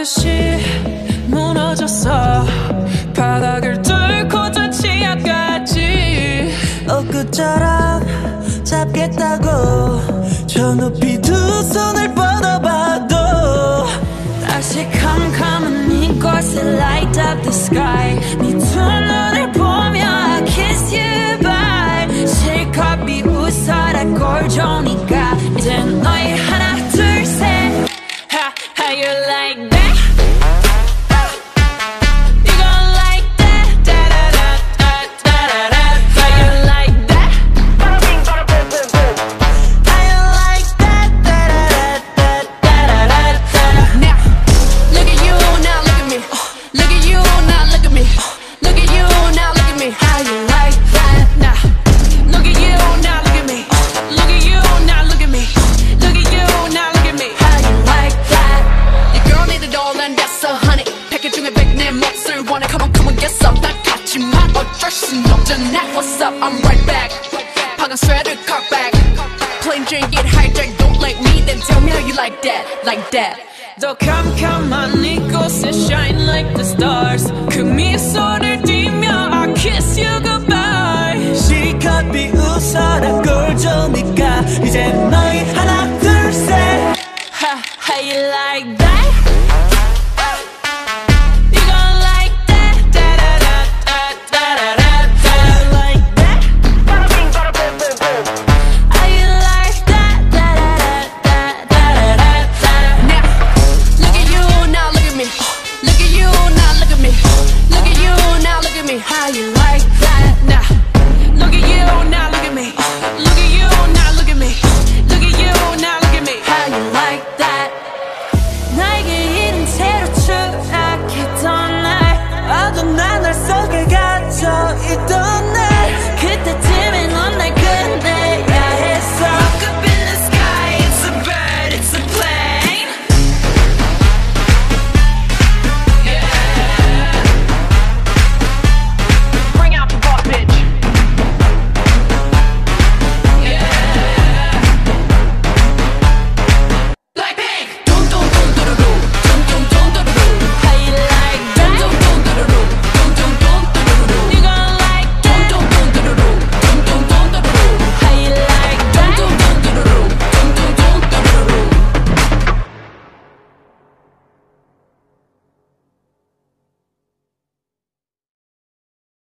듯이 무너졌어. 바닥을 뚫고 저 치아까지. 엊그처럼 잡겠다고 저 높이 두 손을 뻗어봐도 다시 캄캄한 이곳에 light up the sky. 네 두 눈을 보며 I kiss you bye. 실컷 비웃어라 꼴 좋으니까 이제 너희 하나 둘 셋. How you like that? What's up? I'm right back. 방금 shredder cock back. Plain Jane get hijacked. Don't like me, then tell me how you like that, like that. 더 캄캄한 이곳에 shine like the stars. 그 미소를 띠며 I kiss you goodbye. 실컷 비웃어라 꼴 좋으니까 이제 너희 하나 둘 셋. How you like that?